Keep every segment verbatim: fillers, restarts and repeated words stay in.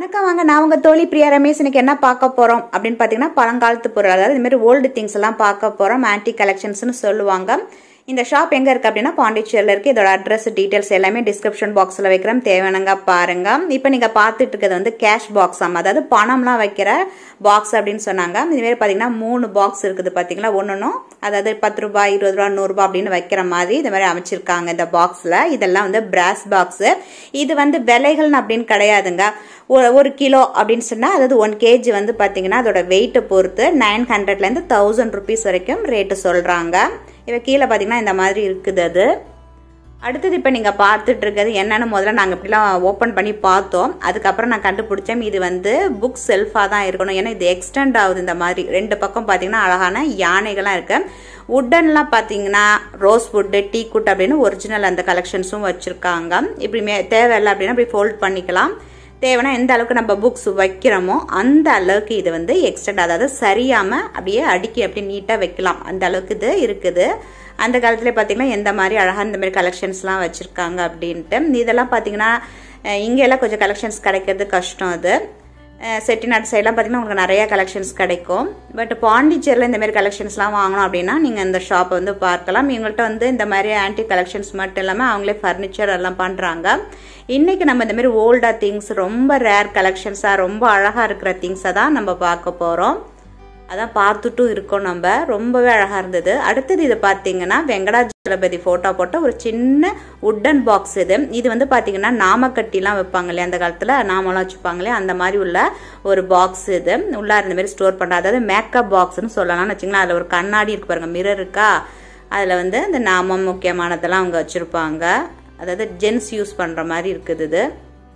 வணக்கம் வாங்க நான் உங்க தோழி பிரியா ரமேஷ். இன்னைக்கு என்ன பார்க்க போறோம் அப்படின்னு பாத்தீங்கன்னா பழங்காலத்து பொருள், அதாவது இந்த மாதிரி ஓல்டு திங்ஸ் எல்லாம் பார்க்க போறோம். ஆன்டிக் கலெக்ஷன்ஸ்னு சொல்லுவாங்க. இந்த ஷாப் எங்க இருக்கு அப்படின்னா பாண்டிச்சேரியில இருக்கு. இதோட அட்ரஸ் டீடைல்ஸ் எல்லாமே டிஸ்கிரிப்ஷன் பாக்ஸ்ல வைக்கிறேன், தேவையானங்க பாருங்க. இப்போ நீங்க பார்த்துட்டு இருக்கிறது வந்து கேஷ் பாக்ஸ், அதாவது பணம்லாம் வைக்கிற பாக்ஸ் அப்படின்னு சொன்னாங்க. இது மாதிரி பாத்தீங்கன்னா மூணு பாக்ஸ் இருக்குது பாத்தீங்களா, ஒன்னொன்னும் அதாவது பத்து ரூபாய் இருபது ரூபாய் நூறு ரூபாய் அப்படின்னு வைக்கிற மாதிரி இந்த மாதிரி அமைச்சிருக்காங்க இந்த பாக்ஸ்ல. இதெல்லாம் வந்து பிராஸ் பாக்ஸ். இது வந்து விலைகள் அப்படின்னு கிடையாதுங்க. ஒரு கிலோ அப்படின்னு சொன்னா அதாவது ஒன் கேஜி வந்து பாத்தீங்கன்னா அதோட வெயிட்டை பொறுத்து நைன் ஹண்ட்ரட்ல இருந்து தௌசண்ட் ருபீஸ் வரைக்கும் ரேட்டு சொல்றாங்க. இவ கீழே பாத்தீங்கன்னா இந்த மாதிரி இருக்குது. அது அடுத்தது இப்ப நீங்க பார்த்துட்டு இருக்கிறது என்னன்னு முதல்ல நாங்க இப்படிலாம் ஓபன் பண்ணி பார்த்தோம். அதுக்கப்புறம் நான் கண்டுபிடிச்சேன் இது வந்து புக் செல்ஃபா தான் இருக்கணும். ஏன்னா இது எக்ஸ்டெண்ட் ஆகுது. இந்த மாதிரி ரெண்டு பக்கம் பாத்தீங்கன்னா அழகான யானைகள்லாம் இருக்கு. உட்டன்லாம் பாத்தீங்கன்னா ரோஸ் வுட், டீ குட் அப்படின்னு ஒரிஜினல் அந்த கலெக்ஷன்ஸும் வச்சிருக்காங்க. இப்படி தேவையில்லை அப்படின்னா இப்படி ஃபோல்ட் பண்ணிக்கலாம். தேவைன்னா எந்த அளவுக்கு நம்ம புக்ஸ் வைக்கிறோமோ அந்த அளவுக்கு இது வந்து எக்ஸ்டெண்ட், அதாவது சரியாம அப்படியே அடுக்கி அப்படியே நீட்டா வைக்கலாம். அந்த அளவுக்கு இது இருக்குது. அந்த காலத்துல பாத்தீங்கன்னா எந்த மாதிரி அழகா இந்த மாதிரி கலெக்ஷன்ஸ் எல்லாம் வச்சிருக்காங்க அப்படின்ட்டு. இதெல்லாம் பாத்தீங்கன்னா இங்க எல்லாம் கொஞ்சம் கலெக்ஷன்ஸ் கிடைக்கிறது கஷ்டம். அது செட்டிநாடு சைட்லாம் பாத்தீங்கன்னா உங்களுக்கு நிறைய கலெக்ஷன்ஸ் கிடைக்கும். பட் பாண்டிச்சேரியில் இந்த மாதிரி கலெக்ஷன்ஸ்லாம் வாங்கணும் அப்படின்னா நீங்க இந்த ஷாப்பை வந்து பார்க்கலாம். இவங்கள்ட்ட வந்து இந்த மாதிரி ஆன்டிக் கலெக்ஷன்ஸ் மட்டும் இல்லாமல் அவங்களே ஃபர்னிச்சர் எல்லாம் பண்றாங்க. இன்னைக்கு நம்ம இந்த மாதிரி ஓல்டா திங்ஸ், ரொம்ப ரேர் கலெக்ஷன்ஸா ரொம்ப அழகா இருக்கிற திங்ஸை தான் நம்ம பார்க்க போறோம். அதான் பார்த்துட்டும் இருக்கோம் நம்ம. ரொம்பவே அழகா இருந்தது. அடுத்தது இது பாத்தீங்கன்னா வெங்கடாஜலபதி போட்டோ போட்ட ஒரு சின்ன உட்டன் பாக்ஸ். இது இது வந்து பாத்தீங்கன்னா நாமக்கட்டிலாம் வைப்பாங்க இல்லையா, அந்த காலத்துல நாமெல்லாம் வச்சுப்பாங்களே அந்த மாதிரி உள்ள ஒரு பாக்ஸ். இது உள்ளார இந்த மாதிரி ஸ்டோர் பண்ற, அதாவது மேக்கப் பாக்ஸ்ன்னு சொல்லலாம்னு வச்சுங்களா. அதுல ஒரு கண்ணாடி இருக்கு பாருங்க, மிரர் இருக்கா, அதுல வந்து இந்த நாமம் முக்கியமானதெல்லாம் அவங்க வச்சிருப்பாங்க. அதாவது ஜென்ஸ் யூஸ் பண்ற மாதிரி இருக்குது. இது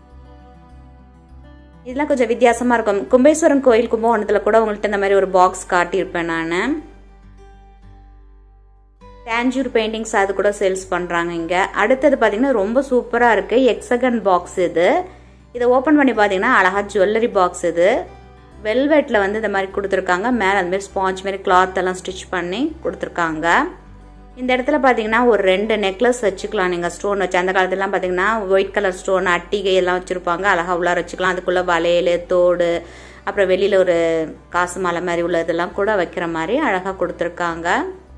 இதெல்லாம் கொஞ்சம் வித்தியாசமா இருக்கும். கும்பேஸ்வரன் கோயில் கும்பகோணத்துல கூட உங்கள்கிட்ட இந்த மாதிரி ஒரு பாக்ஸ் காட்டியிருப்பேன் நானு. டேஞ்சூர் பெயிண்டிங்ஸ் அது கூட சேல்ஸ் பண்றாங்க இங்க. அடுத்தது பாத்தீங்கன்னா ரொம்ப சூப்பரா இருக்கு எக்ஸகன் பாக்ஸ். இது இதை ஓபன் பண்ணி பாத்தீங்கன்னா அழகா ஜுவல்லரி பாக்ஸ். இது வெல்வெட்ல வந்து இந்த மாதிரி கொடுத்துருக்காங்க. மேல அந்த மாதிரி ஸ்பாஞ்ச் மாதிரி கிளாத் எல்லாம் ஸ்டிச் பண்ணி கொடுத்துருக்காங்க. இந்த இடத்துல பாத்தீங்கன்னா ஒரு ரெண்டு நெக்லஸ் வச்சுக்கலாம் நீங்க, ஸ்டோன் வச்சு. அந்த காலத்துல எல்லாம் பாத்தீங்கன்னா ஒயிட் கலர் ஸ்டோன் அட்டிகை எல்லாம் வச்சிருப்பாங்க. அழகா உள்ளார வச்சுக்கலாம். அதுக்குள்ள வளையல், தோடு, அப்புறம் வெளியில ஒரு காசு மாலை மாதிரி உள்ள இதெல்லாம் கூட வைக்கிற மாதிரி அழகா கொடுத்துருக்காங்க.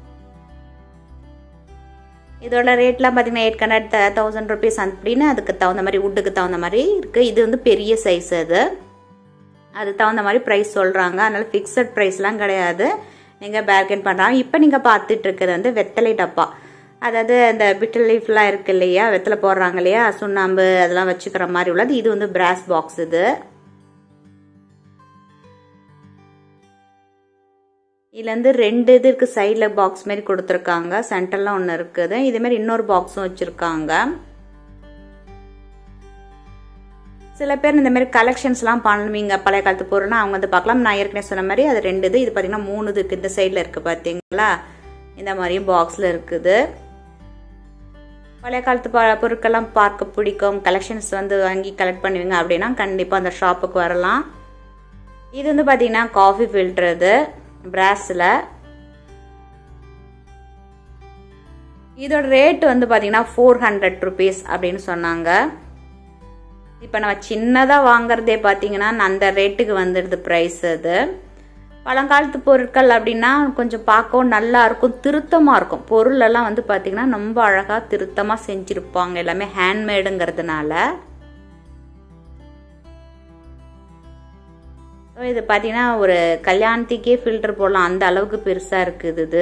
இதோட ரேட்லாம் பாத்தீங்கன்னா எயிட் ஹண்ட்ரட் தௌசண்ட் ருபீஸ் அப்படின்னு அதுக்கு தகுந்த மாதிரி வுட்டுக்கு தகுந்த மாதிரி இருக்கு. இது வந்து பெரிய சைஸ். அது அது தகுந்த மாதிரி பிரைஸ் சொல்றாங்க. அதனால பிக்சட் பிரைஸ் எல்லாம் கிடையாது, நீங்க பேர்கென் பண்றாங்க. இப்ப நீங்க பாத்துட்டு இருக்கிறது வந்து வெத்தலை டப்பா, அதாவது இந்த பிட்டல் லீஃப்லாம் இருக்கு இல்லையா, வெத்தலை போடுறாங்க இல்லையா, சுண்ணாம்பு அதெல்லாம் வச்சுக்கிற மாதிரி உள்ளது. இது வந்து பிராஸ் பாக்ஸ். இது இதுல இருந்து ரெண்டு இது இருக்கு. சைட்ல பாக்ஸ் மாதிரி கொடுத்துருக்காங்க, சென்டர்ல ஒன்னு இருக்குது. இதே மாதிரி இன்னொரு பாக்ஸும் வச்சிருக்காங்க. சில பேர் இந்த மாதிரி கலெக்ஷன்ஸ் எல்லாம் பண்ணுவீங்க பழைய காலத்து பொருள்னா அவங்க வந்து பார்க்கலாம். நான் ஏற்கனவே சொன்ன மாதிரி அது ரெண்டு இது, இது பாத்தீங்கன்னா மூணு இருக்கு. இந்த சைட்ல இருக்கு பாத்தீங்களா, இந்த மாதிரி பாக்ஸ்ல இருக்குது. பழைய காலத்து பொருட்கள்லாம் பார்க்க பிடிக்கும், கலெக்ஷன்ஸ் வந்து வாங்கி கலெக்ட் பண்ணுவீங்க அப்படின்னா கண்டிப்பா அந்த ஷாப்புக்கு வரலாம். இது வந்து பாத்தீங்கன்னா காஃபி ஃபில்டர். இது பிராஸ்ல. இதோட ரேட் வந்து பாத்தீங்கன்னா ஃபோர் ஹண்ட்ரட் ருபீஸ் அப்படின்னு சொன்னாங்க. இப்ப நம்ம சின்னதா வாங்குறதே பாத்தீங்கன்னா அந்த ரேட்டுக்கு வந்துடுது பிரைஸ். அது பழங்காலத்து பொருட்கள் அப்படின்னா கொஞ்சம் பார்க்கவும் நல்லா இருக்கும், திருத்தமா இருக்கும். பொருள் எல்லாம் வந்து பாத்தீங்கன்னா ரொம்ப அழகா திருத்தமா செஞ்சிருப்பாங்க, எல்லாமே ஹேண்ட்மேடுங்கிறதுனால. இது பாத்தீங்கன்னா ஒரு கல்யாணத்துக்கே ஃபில்டர் போடலாம், அந்த அளவுக்கு பெருசா இருக்குது இது.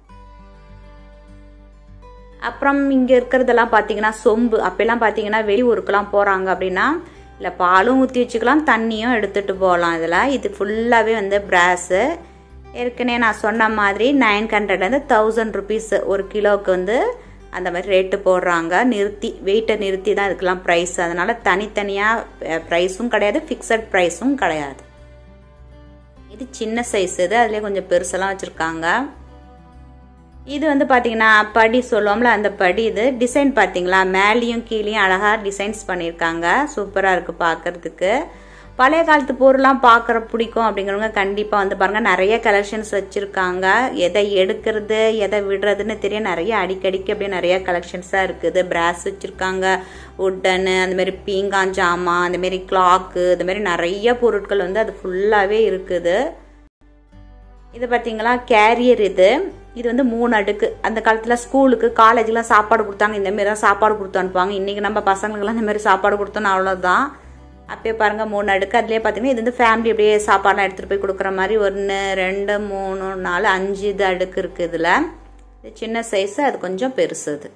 அப்புறம் இங்க இருக்கிறதெல்லாம் பாத்தீங்கன்னா சொம்பு. அப்பெல்லாம் பாத்தீங்கன்னா வெளியூருக்குலாம் போறாங்க அப்படின்னா இல்ல பாலும் ஊத்தி வச்சுக்கலாம், தண்ணியும் எடுத்துட்டு போகலாம். இதுல இது ஃபுல்லாவே வந்து பிராஸ். ஏற்கனவே நான் சொன்ன மாதிரி நைன் ஹண்ட்ரட்ல இருந்து தௌசண்ட் ருபீஸ் ஒரு கிலோவுக்கு வந்து அந்த மாதிரி ரேட்டு போடுறாங்க. நிறுத்தி வெயிட்டை நிறுத்தி தான் இதுக்கெல்லாம் பிரைஸ். அதனால தனித்தனியா பிரைஸும் கிடையாது, பிக்சட் பிரைஸும் கிடையாது. இது சின்ன சைஸ். இது அதுலயே கொஞ்சம் பெருசெல்லாம் வச்சிருக்காங்க. இது வந்து பாத்தீங்கன்னா படி சொல்லுவோம்ல, அந்த படி. இது டிசைன் பாத்தீங்களா, மேலேயும் கீழேயும் அழகா டிசைன்ஸ் பண்ணிருக்காங்க. சூப்பரா இருக்கு பாக்குறதுக்கு. பழைய காலத்து பொருள்லாம் பார்க்குற பிடிக்கும் அப்படிங்கிறவங்க கண்டிப்பாக வந்து பாருங்கள். நிறைய கலெக்ஷன்ஸ் வச்சுருக்காங்க. எதை எடுக்கிறது எதை விடுறதுன்னு தெரியும். நிறைய அடிக்கடிக்கு அப்படியே நிறைய கலெக்ஷன்ஸாக இருக்குது. பிராஸ் வச்சுருக்காங்க, உட்டனு, அந்தமாரி பீங்கான் ஜாமான், அந்தமாரி கிளாக்கு, இதுமாரி நிறைய பொருட்கள் வந்து அது ஃபுல்லாகவே இருக்குது. இது பார்த்தீங்களா கேரியர். இது இது வந்து மூணு அடுக்கு. அந்த காலத்தில் ஸ்கூலுக்கு காலேஜுக்கெலாம் சாப்பாடு கொடுத்தாங்க. இந்தமாரி தான் சாப்பாடு கொடுத்து அனுப்புவாங்க. இன்றைக்கி நம்ம பசங்களுக்கெல்லாம் இந்தமாரி சாப்பாடு கொடுத்தோன்னு அவ்வளோதான். அப்பயே பாருங்கள் மூணு அடுக்கு. அதுலேயே பார்த்தீங்கன்னா இது வந்து ஃபேமிலி அப்படியே சாப்பாடெலாம் எடுத்துகிட்டு போய் கொடுக்குற மாதிரி ஒன்று ரெண்டு மூணு நாலு அஞ்சு இது அடுக்கு இருக்குது. இதில் இது சின்ன சைஸு, அது கொஞ்சம் பெருசு. அது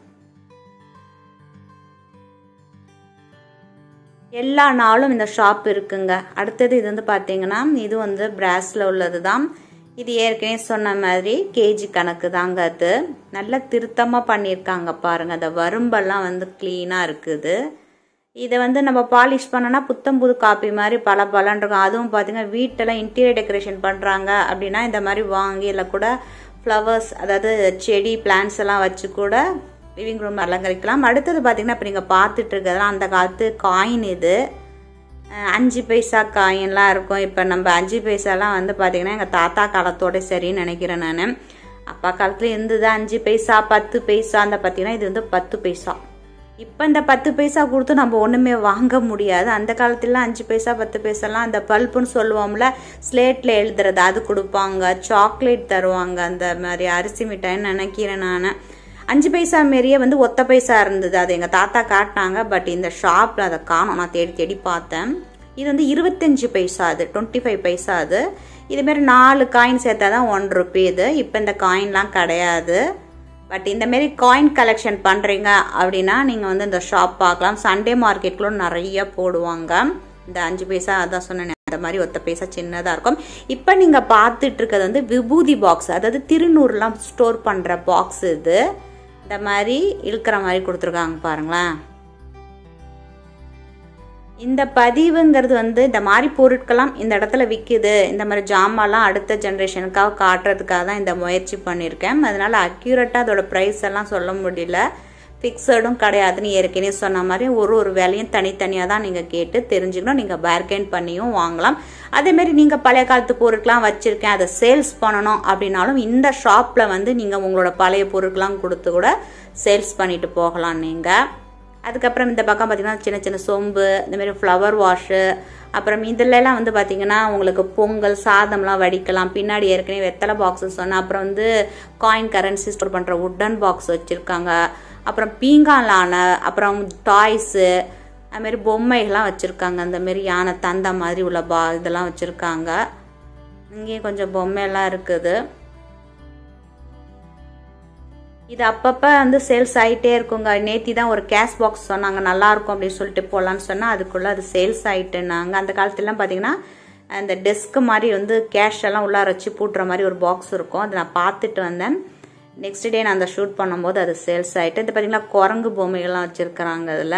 எல்லா நாளும் இந்த ஷாப் இருக்குங்க. அடுத்தது இது வந்து பார்த்தீங்கன்னா இது வந்து பிராஸில் உள்ளது தான். இது ஏற்கனவே சொன்ன மாதிரி கேஜி கணக்கு தாங்க. அது நல்லா திருத்தமாக பண்ணியிருக்காங்க பாருங்கள். அந்த வரும்பெல்லாம் வந்து க்ளீனாக இருக்குது. இதை வந்து நம்ம பாலிஷ் பண்ணோன்னா புத்தம் புது காப்பி மாதிரி பல பலன் இருக்கும். அதுவும் பார்த்தீங்கன்னா வீட்டெல்லாம் இன்டீரியர் டெக்கரேஷன் பண்ணுறாங்க அப்படின்னா இந்த மாதிரி வாங்கி இல்லை கூட ஃப்ளவர்ஸ், அதாவது செடி பிளான்ட்ஸ் எல்லாம் வச்சு கூட லிவிங் ரூம் அலங்கரிக்கலாம். அடுத்தது பார்த்தீங்கன்னா இப்போ நீங்கள் பார்த்துட்டு இருக்கிறதுலாம் அந்த காலத்து காயின். இது அஞ்சு பைசா காயின்லாம் இருக்கும். இப்போ நம்ம அஞ்சு பைசாலாம் வந்து பார்த்தீங்கன்னா எங்கள் தாத்தா காலத்தோட சரின்னு நினைக்கிறேன் நான். அப்பா காலத்தில் இருந்தது அஞ்சு பைசா பத்து பைசா. அந்த பார்த்தீங்கன்னா இது வந்து பத்து பைசா. இப்போ இந்த பத்து பைசா கொடுத்து நம்ம ஒன்றுமே வாங்க முடியாது. அந்த காலத்துலலாம் அஞ்சு பைசா பத்து பைசாலாம் அந்த பல்ப்புன்னு சொல்லுவோம்ல, ஸ்லேட்டில் எழுதுறது, அது கொடுப்பாங்க. சாக்லேட் தருவாங்க. அந்த மாதிரி அரிசி மிட்டாயின்னு நினைக்கிறேன் நான். அஞ்சு பைசா மாரியே வந்து ஒத்த பைசா இருந்தது. அது எங்கள் தாத்தா காட்டினாங்க. பட் இந்த ஷாப்பில் அதை காணும். நான் தேடி தேடி பார்த்தேன். இது வந்து இருபத்தஞ்சி பைசா. அது டுவெண்ட்டி ஃபைவ் பைசா. அது இதுமாரி நாலு காயின் சேர்த்தா தான் ஒன் ருபி. இது இப்போ இந்த காயின்லாம் கிடையாது. பட் இந்தமாரி காயின் கலெக்ஷன் பண்ணுறீங்க அப்படின்னா நீங்கள் வந்து இந்த ஷாப் பார்க்கலாம். சண்டே மார்க்கெட்குள்ள நிறைய போடுவாங்க. இந்த அஞ்சு பைசா அதான் சொன்னேன், அந்த மாதிரி ஒத்த பைசா சின்னதாக இருக்கும். இப்போ நீங்கள் பார்த்துட்டு இருக்கிறது வந்து விபூதி பாக்ஸ், அதாவது திருநூறுலாம் ஸ்டோர் பண்ணுற பாக்ஸ். இது இந்த மாதிரி இழுக்கிற மாதிரி கொடுத்துருக்காங்க பாருங்களேன். இந்த பதிவுங்கிறது வந்து இந்த மாதிரி பொருட்கள்லாம் இந்த இடத்துல விற்கிது, இந்த மாதிரி ஜாமான்லாம் அடுத்த ஜென்ரேஷனுக்காக காட்டுறதுக்காக தான் இந்த முயற்சி பண்ணியிருக்கேன். அதனால் அக்யூரேட்டாக அதோட ப்ரைஸ் எல்லாம் சொல்ல முடியல. ஃபிக்ஸடும் கிடையாதுன்னு ஏற்கனவே சொன்ன மாதிரி ஒரு ஒரு வேலையும் தனித்தனியாக தான் நீங்கள் கேட்டு தெரிஞ்சுக்கணும். நீங்கள் பார்கெயின் பண்ணியும் வாங்கலாம். அதேமாரி நீங்கள் பழைய காலத்து பொருட்கள்லாம் வச்சுருக்கேன், அதை சேல்ஸ் பண்ணணும் அப்படின்னாலும் இந்த ஷாப்பில் வந்து நீங்கள் உங்களோட பழைய பொருட்கள்லாம் கொடுத்து கூட சேல்ஸ் பண்ணிட்டு போகலாம் நீங்கள். அதுக்கப்புறம் இந்த பக்கம் பார்த்தீங்கன்னா சின்ன சின்ன சொம்பு, இந்தமாரி ஃப்ளவர் வாஷு, அப்புறம் இதிலெல்லாம் வந்து பார்த்தீங்கன்னா உங்களுக்கு பொங்கல் சாதம்லாம் வடிக்கலாம். பின்னாடி ஏற்கனவே வெத்தலை பாக்ஸு சொன்னேன். அப்புறம் வந்து காயின் கரன்சி ஸ்டோர் பண்ணுற உட்டன் பாக்ஸ் வச்சுருக்காங்க. அப்புறம் பீங்காலான, அப்புறம் டாய்ஸு, அதுமாரி பொம்மைகள்லாம் வச்சுருக்காங்க. அந்தமாரி யானை தந்த மாதிரி உள்ள பா இதெல்லாம் வச்சுருக்காங்க. இங்கேயும் கொஞ்சம் பொம்மையெல்லாம் இருக்குது. இது அப்பப்போ வந்து சேல்ஸ் ஆகிட்டே இருக்குங்க. நேற்று தான் ஒரு கேஷ் பாக்ஸ் சொன்னாங்க, நல்லாயிருக்கும் அப்படின்னு சொல்லிட்டு போகலான்னு சொன்னால் அதுக்குள்ளே அது சேல்ஸ் ஆகிட்டுனாங்க. அந்த காலத்துலலாம் பார்த்தீங்கன்னா அந்த டெஸ்க்கு மாதிரி வந்து கேஷ் எல்லாம் உள்ளார வச்சு பூட்டுற மாதிரி ஒரு பாக்ஸ் இருக்கும். அதை நான் பார்த்துட்டு வந்தேன். நெக்ஸ்ட் டே நான் அந்த ஷூட் பண்ணும்போது அது சேல்ஸ் ஆகிட்டு. இது பார்த்தீங்கன்னா குரங்கு பொம்மைகள்லாம் வச்சுருக்குறாங்க அதில்.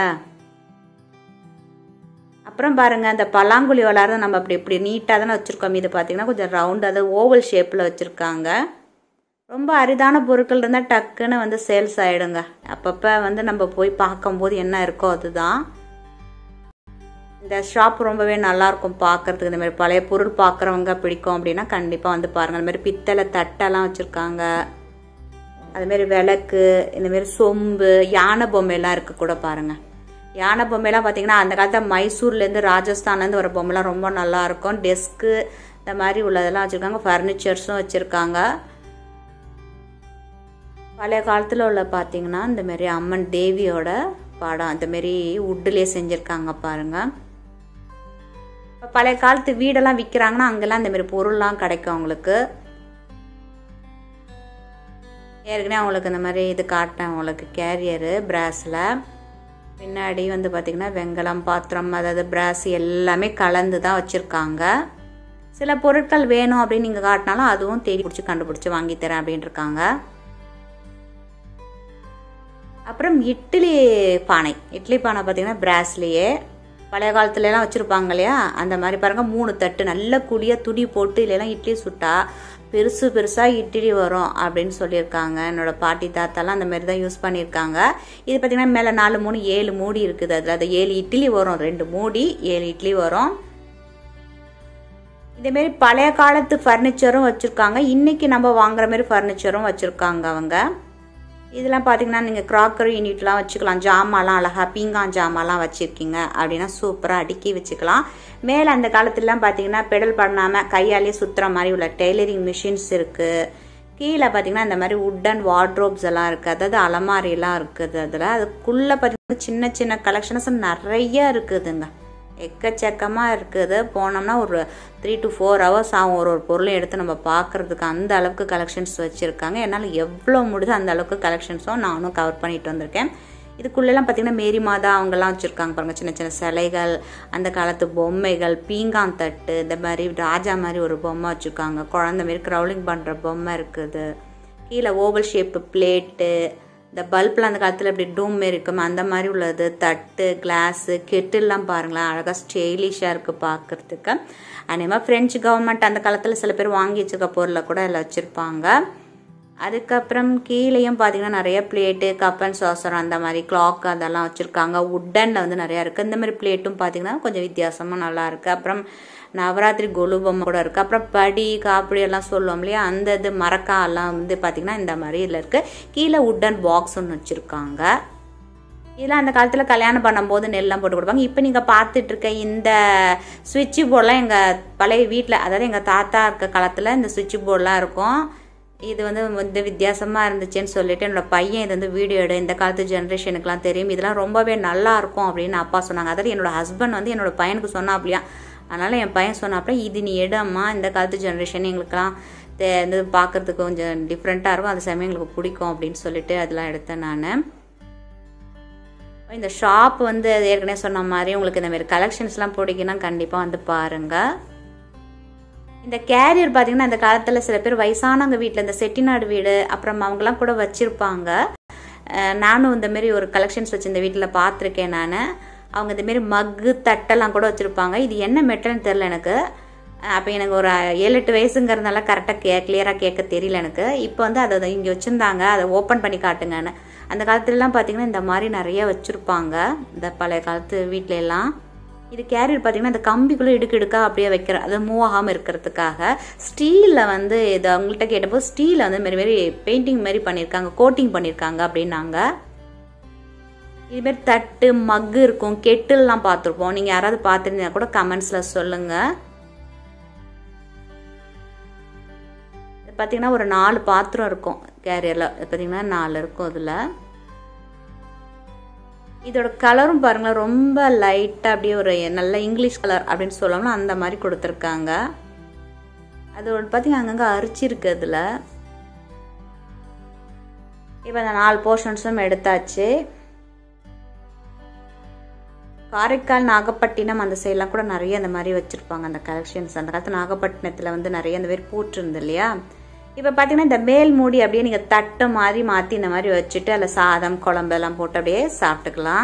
அப்புறம் பாருங்கள் அந்த பல்லாங்குழி விளாட்றது நம்ம அப்படி இப்படி நீட்டாக தானே வச்சுருக்கோம். இது பார்த்தீங்கன்னா கொஞ்சம் ரவுண்ட், அது ஓவல் ஷேப்பில் வச்சுருக்காங்க. ரொம்ப அரிதான பொருட்கள் இருந்தால் டக்குன்னு வந்து சேல்ஸ் ஆகிடுங்க. அப்பப்போ வந்து நம்ம போய் பார்க்கும்போது என்ன இருக்கோ அதுதான். இந்த ஷாப் ரொம்பவே நல்லாயிருக்கும் பார்க்குறதுக்கு. இந்த மாதிரி பழைய பொருள் பார்க்குறவங்க பிடிக்கும் அப்படின்னா கண்டிப்பாக வந்து பாருங்கள். அந்த மாதிரி பித்தளை தட்டெல்லாம் வச்சுருக்காங்க. அதுமாரி விளக்கு, இந்தமாரி சொம்பு, யானை பொம்மையெல்லாம் இருக்குது கூட பாருங்கள். யானை பொம்மையெல்லாம் பார்த்தீங்கன்னா அந்த காலத்தில் மைசூர்லேருந்து ராஜஸ்தான்லேருந்து வர பொம்மைலாம் ரொம்ப நல்லாயிருக்கும். டெஸ்க்கு இந்த மாதிரி உள்ளதெல்லாம் வச்சுருக்காங்க. ஃபர்னிச்சர்ஸும் வச்சுருக்காங்க. பழைய காலத்தில் உள்ள பார்த்தீங்கன்னா இந்தமாரி அம்மன் தேவியோட படம் இந்தமாரி உட்டுலேயே செஞ்சுருக்காங்க பாருங்கள். இப்போ பழைய காலத்து வீடெல்லாம் விற்கிறாங்கன்னா அங்கெல்லாம் இந்தமாரி பொருள்லாம் கிடைக்கும் அவங்களுக்கு. ஏற்கனவே அவங்களுக்கு இந்த மாதிரி இது காட்டினேன் அவங்களுக்கு கேரியரு பிராஸில். பின்னாடி வந்து பார்த்திங்கன்னா வெங்கலம் பாத்திரம், அதாவது பிராஸ் எல்லாமே கலந்து தான் வச்சுருக்காங்க. சில பொருட்கள் வேணும் அப்படின்னு நீங்கள் காட்டினாலும் அதுவும் தேடி பிடிச்சி கண்டுபிடிச்சி வாங்கித்தரேன் அப்படின்னு இருக்காங்க. அப்புறம் இட்லி பானை, இட்லி பானை பார்த்தீங்கன்னா பிராஸ்லேயே பழைய காலத்துலலாம் வச்சுருப்பாங்க இல்லையா, அந்த மாதிரி பாருங்கள். மூணு தட்டு நல்ல குழியாக துணி போட்டு இல்லைலாம் இட்லி சுட்டா பெருசு பெருசாக இட்லி வரும் அப்படின்னு சொல்லியிருக்காங்க. என்னோட பாட்டி தாத்தாலாம் அந்த மாதிரி தான் யூஸ் பண்ணியிருக்காங்க. இது பார்த்திங்கன்னா மேலே நாலு மூணு ஏழு மூடி இருக்குது. அதில் அது ஏழு இட்லி வரும். ரெண்டு மூடி ஏழு இட்லி வரும். இதேமாரி பழைய காலத்து ஃபர்னிச்சரும் வச்சுருக்காங்க, இன்றைக்கி நம்ம வாங்குற மாதிரி ஃபர்னிச்சரும் வச்சுருக்காங்க அவங்க. இதெல்லாம் பார்த்திங்கன்னா நீங்கள் க்ராக்கரி யூனிட்லாம் வச்சுக்கலாம், ஜாமான்லாம் அழகாக பீங்கான் ஜாமான்லாம் வச்சுருக்கீங்க அப்படின்னா சூப்பராக அடுக்கி வச்சுக்கலாம். மேலே அந்த காலத்துலலாம் பார்த்திங்கன்னா பெடல் பண்ணாமல் கையாலேயே சுற்றுற மாதிரி உள்ள டெய்லரிங் மிஷின்ஸ் இருக்குது. கீழே பார்த்திங்கன்னா இந்த மாதிரி உட்டன் வார்ட்ரோப்ஸ் எல்லாம் இருக்குது, அதாவது அலமாரிலாம் இருக்குது. அதில் அதுக்குள்ளே பார்த்திங்கன்னா சின்ன சின்ன கலெக்ஷன்ஸ் நிறைய இருக்குதுங்க, எக்கச்சக்கமாக இருக்குது. போனோம்னா ஒரு த்ரீ டு ஃபோர் ஹவர்ஸ் ஆகும் ஒரு ஒரு பொருளையும் எடுத்து நம்ம பார்க்குறதுக்கு, அந்த அளவுக்கு கலெக்ஷன்ஸ் வச்சுருக்காங்க. என்னால் எவ்வளோ முடியுது அந்த அளவுக்கு கலெக்ஷன்ஸும் நானும் கவர் பண்ணிட்டு வந்திருக்கேன். இதுக்குள்ளெல்லாம் பார்த்திங்கன்னா மேரி மாதா அவங்கெல்லாம் வச்சுருக்காங்க பாருங்கள், சின்ன சின்ன சிலைகள், அந்த காலத்து பொம்மைகள், பீங்கான் தட்டு, இந்த மாதிரி ராஜா மாதிரி ஒரு பொம்மை வச்சுருக்காங்க, குழந்தை மாரி க்ரௌலிங் பண்ணுற பொம்மை இருக்குது. கீழே ஓவல் ஷேப்பு பிளேட்டு, இந்த பல்பில் அந்த காலத்தில் இப்படி டூம் மாரி இருக்குமே அந்த மாதிரி உள்ளது, தட்டு, கிளாஸு, கெட்டில்லாம் பாருங்களேன் அழகாக ஸ்டைலிஷாக இருக்குது பார்க்குறதுக்கு. அதேமாதிரி ஃப்ரெஞ்சு கவர்மெண்ட் அந்த காலத்தில் சில பேர் வாங்கி வச்சுருக்க பொருளை கூட அதில் வச்சுருப்பாங்க. அதுக்கப்புறம் கீழேயும் பார்த்திங்கன்னா நிறைய பிளேட்டு, கப் அண்ட் சாசர், அந்த மாதிரி கிளாக் அதெல்லாம் வச்சுருக்காங்க. உட்டனில் வந்து நிறையா இருக்குது. இந்த மாதிரி பிளேட்டும் பார்த்திங்கன்னா கொஞ்சம் வித்தியாசமாக நல்லாயிருக்கு. அப்புறம் நவராத்திரி கொலு பொம்மை கூட இருக்குது. அப்புறம் படி காப்படி எல்லாம் சொல்லுவோம் இல்லையா, அந்த இது மரக்கா எல்லாம் வந்து பார்த்திங்கன்னா இந்த மாதிரி இதில் இருக்குது. கீழே உட்டன் பாக்ஸ் ஒன்று வச்சுருக்காங்க. இதெல்லாம் அந்த காலத்தில் கல்யாணம் பண்ணும்போது நெல்லாம் போட்டு கொடுப்பாங்க. இப்போ நீங்கள் பார்த்துட்ருக்க இந்த சுவிட்சு போர்டெலாம் எங்கள் பழைய வீட்டில், அதாவது எங்கள் தாத்தா இருக்க காலத்தில் இந்த சுவிட்சு போர்டெலாம் இருக்கும். இது வந்து வந்து வித்தியாசமாக இருந்துச்சுன்னு சொல்லிட்டு என்னோடய பையன் இது வந்து வீடியோ எடு, இந்த காலத்து ஜென்ரேஷனுக்குலாம் தெரியும், இதெல்லாம் ரொம்பவே நல்லா இருக்கும் அப்படின்னு அப்பா சொன்னாங்க. அதாவது என்னோடய ஹஸ்பண்ட் வந்து என்னோடய பையனுக்கு சொன்னாப்லையா, அதனால் என் பையன் சொன்னாப்புல இது நீ எடும்மா, இந்த காலத்து ஜென்ரேஷன் எங்களுக்கெல்லாம் தே இது பார்க்குறதுக்கு கொஞ்சம் டிஃப்ரெண்ட்டாக இருக்கும், அது சமயம் எங்களுக்கு பிடிக்கும் அப்படின்னு சொல்லிட்டு அதெல்லாம் எடுத்தேன் நான். இந்த ஷாப் வந்து ஏற்கனவே சொன்ன மாதிரி உங்களுக்கு இந்த மாதிரி கலெக்ஷன்ஸ்லாம் பிடிக்குன்னா கண்டிப்பாக வந்து பாருங்கள். இந்த கேரியர் பார்த்திங்கன்னா இந்த காலத்தில் சில பேர் வயசானவங்க வீட்டில் இந்த செட்டிநாடு வீடு அப்புறம் அவங்களாம் கூட வச்சுருப்பாங்க. நானும் இந்தமாரி ஒரு கலெக்ஷன்ஸ் வச்சு இந்த வீட்டில் பார்த்துருக்கேன் நான். அவங்க இந்தமாரி மக்கு தட்டெல்லாம் கூட வச்சுருப்பாங்க. இது என்ன மெட்டல்னு தெரில எனக்கு. அப்போ எனக்கு ஒரு ஏழு எட்டு வயசுங்கிறதுனால கரெக்டாக கே கிளியராக கேட்க தெரியல எனக்கு. இப்போ வந்து அதை இங்கே வச்சுருந்தாங்க, அதை ஓப்பன் பண்ணி காட்டுங்கன்னு. அந்த காலத்துலலாம் பார்த்திங்கன்னா இந்த மாதிரி நிறைய வச்சுருப்பாங்க இந்த பழைய காலத்து வீட்டில எல்லாம். இது கேரியர் பார்த்திங்கன்னா இந்த கம்பிக்குள்ளே இடுக்கு இடுக்கா அப்படியே வைக்கிற, அது மூவ் ஆகாமல் இருக்கிறதுக்காக ஸ்டீலில் வந்து இது அவங்கள்ட்ட கேட்டப்போ ஸ்டீலில் வந்து மாரி மாரி பெயிண்டிங் மாரி பண்ணியிருக்காங்க, கோட்டிங் பண்ணியிருக்காங்க அப்படின்னாங்க. இதுமாரி தட்டு மக்கு இருக்கும், கெட்டில்லாம் பார்த்துருப்போம். நீங்கள் யாராவது பார்த்துருந்தீங்கன்னா கூட கமெண்ட்ஸில் சொல்லுங்கள். பார்த்திங்கன்னா ஒரு நாலு பாத்திரம் இருக்கும் கேரியரில், பார்த்திங்கன்னா நாலு இருக்கும். அதில் இதோட கலரும் பாருங்களேன் ரொம்ப லைட்டாக அப்படியே ஒரு நல்ல இங்கிலீஷ் கலர் அப்படின்னு சொல்லணும்னா அந்த மாதிரி கொடுத்துருக்காங்க. அதோட பார்த்திங்கன்னா அங்கங்கே அரிச்சிருக்கு அதில். இப்போ அந்த நாலு போர்ஷன்ஸும் எடுத்தாச்சு. காரைக்கால் நாகப்பட்டினம் அந்த சைட்லாம் கூட நிறைய அந்த மாதிரி வச்சுருப்பாங்க அந்த கலெக்ஷன்ஸ். அந்த காலத்து நாகப்பட்டினத்தில் வந்து நிறைய அந்த மாதிரி போட்டிருந்து இல்லையா. இப்போ பார்த்தீங்கன்னா இந்த மேல் மூடி அப்படியே நீங்கள் தட்டு மாதிரி மாற்றி இந்த மாதிரி வச்சுட்டு அதில் சாதம் குழம்பு எல்லாம் போட்டு அப்படியே சாப்பிட்டுக்கலாம்.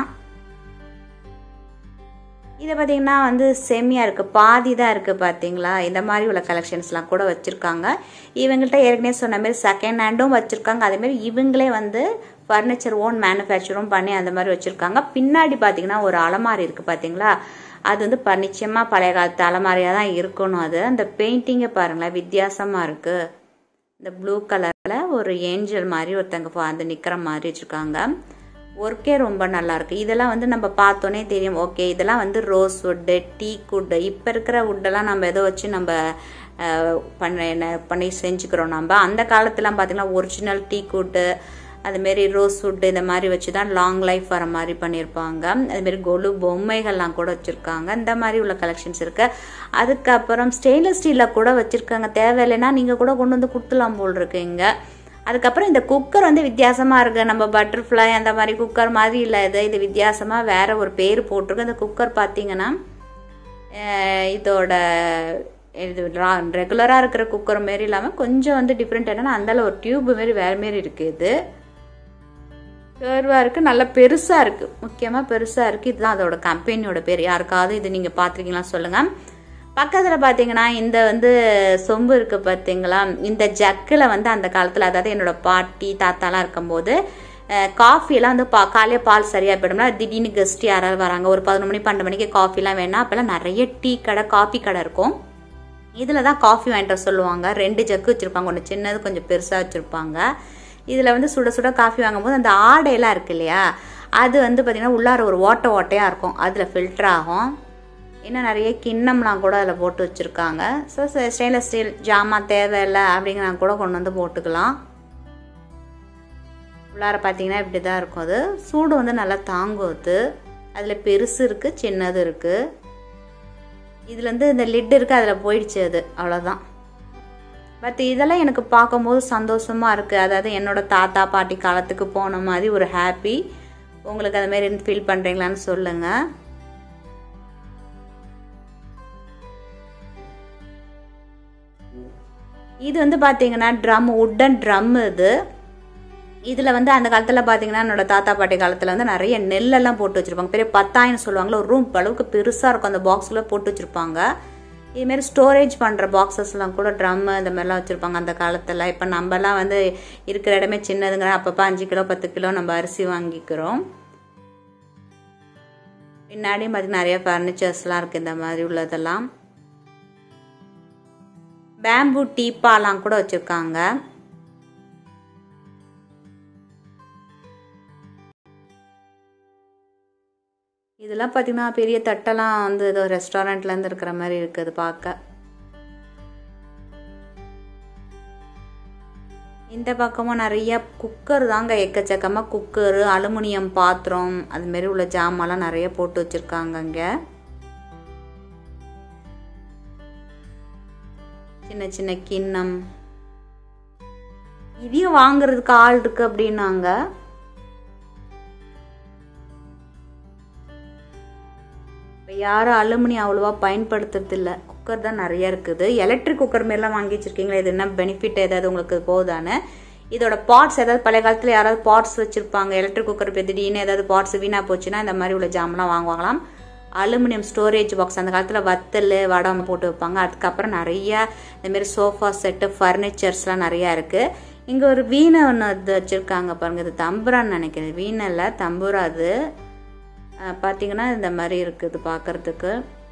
இதை பார்த்தீங்கன்னா வந்து செம்மியாக இருக்குது, பாதி தான் இருக்குது பார்த்தீங்களா. இந்த மாதிரி உள்ள கலெக்ஷன்ஸ்லாம் கூட வச்சுருக்காங்க. இவங்கள்ட்ட ஏற்கனவே சொன்ன மாதிரி செகண்ட் ஹேண்டும் வச்சுருக்காங்க. அதேமாரி இவங்களே வந்து ஃபர்னிச்சர் ஓன் மேனுஃபேக்சரும் பண்ணி அந்த மாதிரி வச்சுருக்காங்க. பின்னாடி பார்த்தீங்கன்னா ஒரு அலமாரி இருக்குது பார்த்தீங்களா, அது வந்து நிச்சயமாக பழைய காலத்து அலமாரியாக தான் இருக்கணும். அது அந்த பெயிண்டிங்கை பாருங்களேன் வித்தியாசமாக இருக்குது. இந்த ப்ளூ கலரில் ஒரு ஏஞ்சல் மாதிரி ஒருத்தங்க வந்து நிற்கிற மாதிரி வச்சுருக்காங்க. ஒர்க்கே ரொம்ப நல்லாயிருக்கு. இதெல்லாம் வந்து நம்ம பார்த்தோன்னே தெரியும், ஓகே இதெல்லாம் வந்து ரோஸ் வுட்டு, டீக் வுட்டு. இப்போ இருக்கிற வுட்டெல்லாம் நம்ம எதோ வச்சு நம்ம பண்ண என்ன பண்ணி செஞ்சுக்கிறோம். நம்ம அந்த காலத்துலாம் பார்த்திங்கன்னா ஒரிஜினல் டீக் வுட்டு அதுமாரி ரோஸ் வுட்டு இந்த மாதிரி வச்சு தான் லாங் லைஃப் வர மாதிரி பண்ணியிருப்பாங்க. அதுமாரி கொலு பொம்மைகள்லாம் கூட வச்சுருக்காங்க. இந்த மாதிரி உள்ள கலெக்ஷன்ஸ் இருக்குது. அதுக்கப்புறம் ஸ்டெயின்லெஸ் ஸ்டீலில் கூட வச்சுருக்காங்க. தேவையில்லைன்னா நீங்கள் கூட கொண்டு வந்து கொடுத்துலாம் போல் இருக்குங்க. அதுக்கப்புறம் இந்த குக்கர் வந்து வித்தியாசமாக இருக்குது. நம்ம பட்டர்ஃப்ளை அந்த மாதிரி குக்கர் மாதிரி இல்லை, இது இது வித்தியாசமாக வேறு ஒரு பேர் போட்டிருக்கு. இந்த குக்கர் பார்த்திங்கன்னா இதோட இது ரெகுலராக இருக்கிற குக்கர் மாரி இல்லாமல் கொஞ்சம் வந்து டிஃப்ரெண்ட் என்னென்னா அந்தால ஒரு டியூப் மாரி வேறு மாரி இருக்குது. கேர்வாக இருக்குது, நல்லா பெருசாக இருக்குது, முக்கியமாக பெருசாக இருக்குது. இதுதான் அதோட கம்பெனியோட பேர். யாருக்காவது இது நீங்கள் பார்த்துருக்கீங்களா சொல்லுங்கள். பக்கத்தில் பார்த்தீங்கன்னா இந்த வந்து சொம்பு இருக்குது பார்த்தீங்களா, இந்த ஜக்கில் வந்து அந்த காலத்தில் அதாவது என்னோடய பாட்டி தாத்தாலாம் இருக்கும்போது காஃபியெல்லாம் வந்து பா காலையே பால் சரியாக போயிடும்னா திடீர்னு கெஸ்ட் யாராவது வராங்க, ஒரு பதினொன்று மணி பன்னெண்டு மணிக்கு காஃபிலாம் வேணா அப்போல்லாம் நிறைய டீ கடை காஃபி கடை இருக்கும். இதில் தான் காஃபி வாங்கிட்டு வர சொல்லுவாங்க. ரெண்டு ஜக்கு வச்சுருப்பாங்க, ஒன்று சின்னது கொஞ்சம் பெருசாக வச்சுருப்பாங்க. இதில் வந்து சுட சுட காஃபி வாங்கும்போது அந்த ஆடையெல்லாம் இருக்கு இல்லையா, அது வந்து பார்த்திங்கன்னா உள்ளார ஒரு ஓட்டை ஓட்டையாக இருக்கும், அதில் ஃபில்டர் ஆகும். இன்னும் நிறைய கிண்ணம்லாம் கூட அதில் போட்டு வச்சுருக்காங்க. ஸோ ஸ்டெயின்லெஸ் ஸ்டீல் ஜாமான் தேவையில்லை அப்படிங்கிற கூட கொண்டு வந்து போட்டுக்கலாம். உள்ளார பார்த்தீங்கன்னா இப்படி தான் இருக்கும். அது சூடு வந்து நல்லா தாங்குது. அதில் பெருசு இருக்குது, சின்னது இருக்குது. இதுலேருந்து இந்த லிட் இருக்குது, அதில் போயிடுச்சு, அது அவ்வளோதான். பட் இதெல்லாம் எனக்கு பார்க்கும்போது சந்தோஷமாக இருக்குது. அதாவது என்னோடய தாத்தா பாட்டி காலத்துக்கு போன மாதிரி ஒரு ஹாப்பி. உங்களுக்கு அது மாதிரி ஃபீல் பண்ணுறீங்களான்னு சொல்லுங்கள். இது வந்து பார்த்தீங்கன்னா ட்ரம், உட்டன் ட்ரம். இது இதில் வந்து அந்த காலத்தில் பார்த்தீங்கன்னா என்னோட தாத்தா பாட்டி காலத்தில் வந்து நிறைய நெல்லெல்லாம் போட்டு வச்சுருப்பாங்க. பெரிய பத்தாயின்னு சொல்லுவாங்களா, ஒரு ரூம் அளவுக்கு பெருசாக இருக்கும், அந்த பாக்ஸில் போட்டு வச்சுருப்பாங்க. இதுமாரி ஸ்டோரேஜ் பண்ணுற பாக்ஸஸ்லாம் கூட ட்ரம்மு இந்த மாதிரிலாம் வச்சுருப்பாங்க அந்த காலத்தில். இப்போ நம்மலாம் வந்து இருக்கிற இடமே சின்னதுங்கிற, அப்பப்போ அஞ்சு கிலோ பத்து கிலோ நம்ம அரிசி வாங்கிக்கிறோம். பின்னாடியும் பார்த்தீங்கன்னா நிறைய ஃபர்னிச்சர்ஸ்லாம் இருக்குது இந்த மாதிரி உள்ளதெல்லாம். பேம்பு டீப்பாலாம் கூட வச்சுருக்காங்க. இதெல்லாம் பார்த்தீங்கன்னா பெரிய தட்டெல்லாம் வந்து ஏதோ ரெஸ்டாரண்ட்லேருந்து இருக்கிற மாதிரி இருக்குது பார்க்க. இந்த பக்கமும் நிறைய குக்கர் தாங்க, எக்கச்சக்கமாக குக்கரு, அலுமினியம் பாத்திரம், அதுமாரி உள்ள ஜாமான்லாம் நிறைய போட்டு வச்சுருக்காங்க. இங்கே சின்ன சின்ன கிண்ணம், இதையும் வாங்குறதுக்கு ஆள் இருக்கு அப்படின்னாங்க. இப்போ யாரும் அலுமினியம் அவ்வளோவா பயன்படுத்துறது இல்லை, குக்கர் தான் நிறைய இருக்குது. எலக்ட்ரிக் குக்கர் மாரிலாம் வாங்கி வச்சுருக்கீங்களா, இது என்ன பெனிஃபிட் ஏதாவது உங்களுக்கு போகுதானே? இதோட பார்ட்ஸ் ஏதாவது பழைய காலத்தில் யாராவது பார்ட்ஸ் வச்சுருப்பாங்க, எலக்ட்ரிக் குக்கர் இப்போ திடீர்னு ஏதாவது பார்ட்ஸ் வீணாக போச்சுன்னா இந்த மாதிரி உள்ள ஜாமெலாம் வாங்குவாங்களாம். அலுமினியம் ஸ்டோரேஜ் பாக்ஸ், அந்த காலத்தில் வத்தல் வடம் போட்டு வைப்பாங்க. அதுக்கப்புறம் நிறையா இந்தமாரி சோஃபா செட்டு, ஃபர்னிச்சர்ஸ்லாம் நிறையா இருக்குது. இங்கே ஒரு வீணை ஒன்று இது வச்சுருக்காங்க பாருங்கள், இது தம்புரான்னு நினைக்கிறேன், வீணை இல்லை தம்புரா. அது பார்த்தீங்கன்னா இந்த மாதிரி இருக்குது பார்க்குறதுக்கு.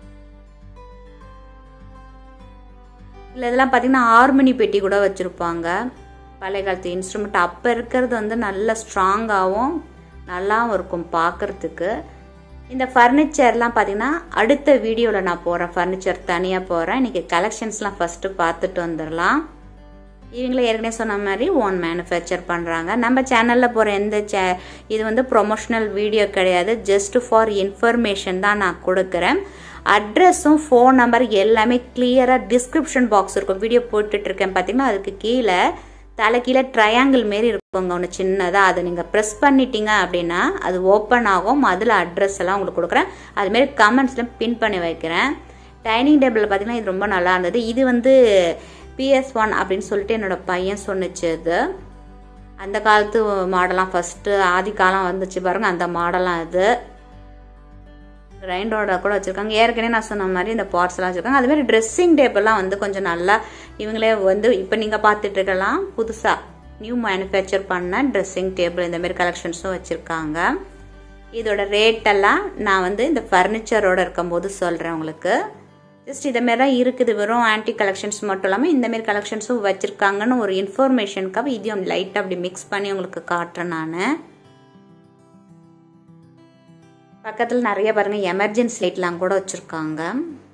இல்லை இதெல்லாம் பார்த்தீங்கன்னா ஹார்மோனி பெட்டி கூட வச்சுருப்பாங்க. பழைய காலத்து இன்ஸ்ட்ருமெண்ட் அப்போ இருக்கிறது வந்து நல்ல ஸ்ட்ராங்காகவும் நல்லாவும் இருக்கும் பார்க்குறதுக்கு. இந்த ஃபர்னிச்சர்லாம் பார்த்தீங்கன்னா அடுத்த வீடியோவில் நான் போகிறேன், ஃபர்னிச்சர் தனியாக போகிறேன். இன்றைக்கி கலெக்ஷன்ஸ்லாம் ஃபஸ்ட்டு பார்த்துட்டு வந்துடலாம். இவங்களே ஏற்கனவே சொன்ன மாதிரி ஓன் மேனுஃபேக்சர் பண்ணுறாங்க. நம்ம சேனலில் போகிற எந்த சே இது வந்து ப்ரொமோஷனல் வீடியோ கிடையாது, ஜஸ்ட் ஃபார் இன்ஃபர்மேஷன் தான் நான் கொடுக்குறேன். அட்ரஸும் ஃபோன் நம்பர் எல்லாமே கிளியராக டிஸ்கிரிப்ஷன் பாக்ஸ் இருக்கும். வீடியோ போட்டுட்ருக்கேன் பார்த்தீங்கன்னா அதுக்கு கீழே தலை கீழே ட்ரையாங்கிள் மாரி இருக்குங்க ஒன்று சின்னதாக, அதை நீங்கள் ப்ரெஸ் பண்ணிட்டீங்க அப்படின்னா அது ஓப்பன் ஆகும். அதில் அட்ரஸ் எல்லாம் உங்களுக்கு கொடுக்குறேன், அதுமாரி கமெண்ட்ஸ்லாம் பின் பண்ணி வைக்கிறேன். டைனிங் டேபிள் பார்த்தீங்கன்னா இது ரொம்ப நல்லா இருந்தது. இது வந்து பிஎஸ் ஒன் அப்படின்னு சொல்லிட்டு என்னோட பையன் சொன்னிச்சு. அது அந்த காலத்து மாடலாம், ஃபஸ்ட்டு ஆதி காலம் வந்துச்சு பாருங்க, அந்த மாடலாம். அது கிரைண்டரோட கூட வச்சுருக்காங்க. ஏற்கனவே நான் சொன்ன மாதிரி இந்த பார்ட்ஸ்லாம் வச்சுருக்காங்க. அதுமாதிரி ட்ரெஸ்ஸிங் டேபிள்லாம் வந்து கொஞ்சம் நல்லா இவங்களே வந்து இப்போ நீங்கள் பார்த்துட்டு இருக்கலாம், புதுசாக நியூ மேனுஃபேக்சர் பண்ண ட்ரெஸ்ஸிங் டேபிள் இந்தமாரி கலெக்ஷன்ஸும் வச்சுருக்காங்க. இதோட ரேட்டெல்லாம் நான் வந்து இந்த ஃபர்னிச்சரோட இருக்கும்போது சொல்கிறேன் உங்களுக்கு. ஜஸ்ட் இதமாரி தான் இருக்குது, வெறும் ஆன்டி கலெக்ஷன்ஸ் மட்டும் இல்லாமல் இந்தமாரி கலெக்ஷன்ஸும் வச்சுருக்காங்கன்னு ஒரு இன்ஃபர்மேஷனுக்காக இதையும் லைட்டாக அப்படி மிக்ஸ் பண்ணி உங்களுக்கு காட்டுறேன் நான். பக்கத்தில் நிறைய பாருங்கள் எமர்ஜென்சி லைட்லாம் கூட வச்சுருக்காங்க.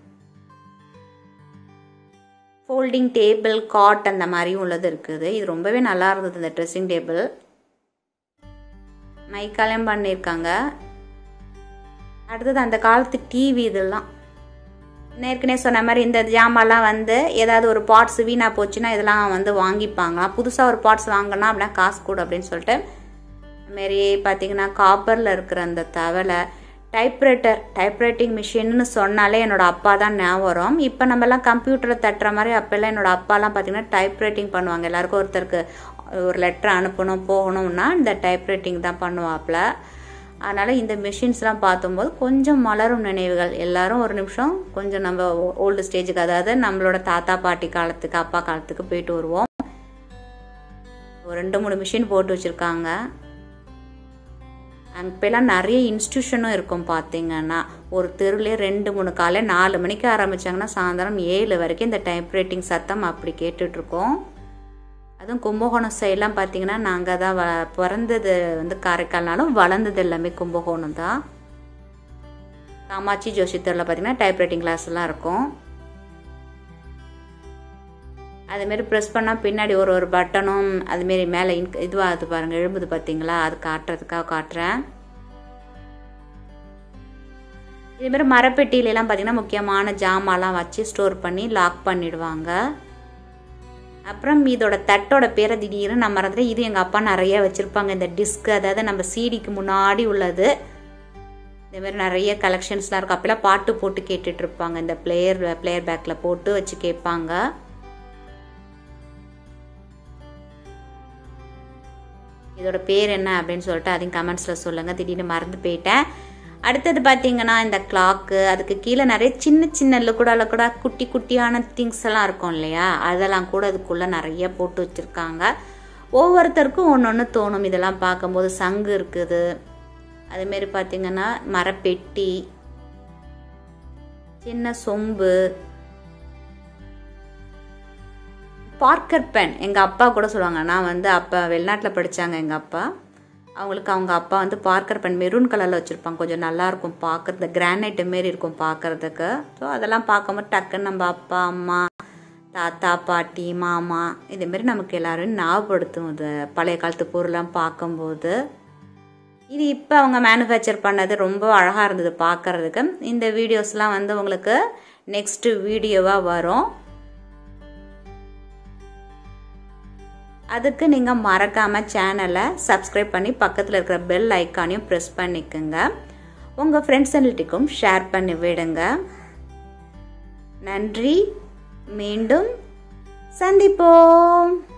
ஃபோல்டிங் டேபிள், காட் அந்த மாதிரியும் உள்ளது இருக்குது. இது ரொம்பவே நல்லா இருந்தது இந்த ட்ரெஸ்ஸிங் டேபிள். மைக்காலையும் பண்ணியிருக்காங்க. அடுத்தது அந்த காலத்து டிவி, இதெல்லாம் ஏற்கனவே சொன்ன மாதிரி இந்த ஜாமான்லாம் வந்து ஏதாவது ஒரு பார்ட்ஸ் வீணாக போச்சுன்னா இதெல்லாம் வந்து வாங்கிப்பாங்களாம். புதுசாக ஒரு பார்ட்ஸ் வாங்கினா அப்படின்னா காசு கூட அப்படின்னு சொல்லிட்டு. அதுமாரி பார்த்தீங்கன்னா காப்பரில் இருக்கிற அந்த தவளை, டைப்ரைட்டர், டைப்ரைட்டிங் மிஷின்னு சொன்னாலே என்னோடய அப்பா தான் ஞாபகம் வரும். இப்போ நம்மலாம் கம்ப்யூட்டரை தட்டுற மாதிரி அப்போல்லாம் என்னோடய அப்பாலாம் பார்த்தீங்கன்னா டைப்ரைட்டிங் பண்ணுவாங்க. எல்லாருக்கும் ஒருத்தருக்கு ஒரு லெட்டர் அனுப்பணும் போகணும்னா இந்த டைப்ரைட்டிங் தான் பண்ணுவாப்பில். அதனால் இந்த மிஷின்ஸ்லாம் பார்த்தும்போது கொஞ்சம் மலரும் நினைவுகள். எல்லோரும் ஒரு நிமிஷம் கொஞ்சம் நம்ம ஓல்டு ஸ்டேஜுக்கு, அதாவது நம்மளோட தாத்தா பாட்டி காலத்துக்கு, அப்பா காலத்துக்கு போயிட்டு வருவோம். ஒரு ரெண்டு மூணு மிஷின் போட்டு வச்சுருக்காங்க. அங்கெல்லாம் நிறைய இன்ஸ்டியூஷனும் இருக்கும் பார்த்தீங்கன்னா. ஒரு தெருவிலே ரெண்டு மூணு காலை நாலு மணிக்கு ஆரம்பித்தாங்கன்னா சாயந்தரம் ஏழு வரைக்கும் இந்த டைப்ரைட்டிங் சத்தம் அப்படி கேட்டுட்ருக்கோம். அதுவும் கும்பகோணம் சைடெலாம் பார்த்தீங்கன்னா நாங்கள் தான் வ பிறந்தது வந்து காரைக்கால்னாலும் வளர்ந்தது எல்லாமே கும்பகோணம் தான். காமாட்சி ஜோஷி தெருவில் பார்த்தீங்கன்னா டைப்ரைட்டிங் கிளாஸ்லாம் இருக்கும். அதுமாரி ப்ரெஸ் பண்ணால் பின்னாடி ஒரு ஒரு பட்டனும் அதுமாரி மேலே இன் இதுவாகுது பாருங்கள், எழும்புது பார்த்தீங்களா, அது காட்டுறதுக்காக காட்டுறேன். இதேமாரி மரப்பெட்டியிலலாம் பார்த்தீங்கன்னா முக்கியமான ஜாமான்லாம் வச்சு ஸ்டோர் பண்ணி லாக் பண்ணிடுவாங்க. அப்புறம் இதோட தட்டோட பேரை திடீர்னு நான் மறந்துட்டேன். இது எங்கள் அப்பா நிறைய வச்சுருப்பாங்க. இந்த டிஸ்க், அதாவது நம்ம சீடிக்கு முன்னாடி உள்ளது. இதேமாரி நிறைய கலெக்ஷன்ஸ்லாம் இருக்கும். அப்போல்லாம் பாட்டு போட்டு கேட்டுட்ருப்பாங்க. இந்த பிளேயர் பிளேயர் பேக்கில் போட்டு வச்சு கேட்பாங்க. இதோட பேர் என்ன அப்படின்னு சொல்லிட்டு அதையும் கமெண்ட்ஸில் சொல்லுங்கள். திடீர்னு மறந்து போயிட்டேன். அடுத்தது பார்த்தீங்கன்னா இந்த கிளாக்கு, அதுக்கு கீழே நிறைய சின்ன சின்ன லுக்குடால கூட குட்டி குட்டியான திங்ஸ் எல்லாம் இருக்கும் இல்லையா, அதெல்லாம் கூட அதுக்குள்ளே நிறைய போட்டு வச்சுருக்காங்க. ஒவ்வொருத்தருக்கும் ஒன்று ஒன்று தோணும் இதெல்லாம் பார்க்கும்போது. சங்கு இருக்குது, அதுமாரி பார்த்தீங்கன்னா மரப்பெட்டி, சின்ன சொம்பு, பார்க்கர் பென். எங்கள் அப்பா கூட சொல்லுவாங்க, நான் வந்து அப்போ வெளிநாட்டில் படித்தாங்க எங்கள் அப்பா, அவங்களுக்கு அவங்க அப்பா வந்து பார்க்கர் பென் மெரூன் கலரில் வச்சுருப்பாங்க. கொஞ்சம் நல்லாயிருக்கும் பார்க்குறது, கிரானைட்டு மாரி இருக்கும் பார்க்குறதுக்கு. ஸோ அதெல்லாம் பார்க்கும்போது டக்குன்னு நம்ம அப்பா அம்மா தாத்தா பாட்டி மாமா இதேமாரி நமக்கு எல்லோரும் ஞாபகப்படுத்தும் இது பழைய காலத்து பொருள்லாம் பார்க்கும்போது. இது இப்போ அவங்க மேனுஃபேக்சர் பண்ணது ரொம்ப அழகாக இருந்தது பார்க்குறதுக்கு. இந்த வீடியோஸ்லாம் வந்து உங்களுக்கு நெக்ஸ்ட்டு வீடியோவாக வரும். அதுக்கு நீங்கள் மறக்காமல் சேனலை சப்ஸ்கிரைப் பண்ணி பக்கத்தில் இருக்கிற பெல் ஐக்கானையும் ப்ரெஸ் பண்ணிக்கோங்க. உங்கள் ஃப்ரெண்ட்ஸ் அண்ட்க்கும் ஷேர் பண்ணி விடுங்க. நன்றி, மீண்டும் சந்திப்போம்.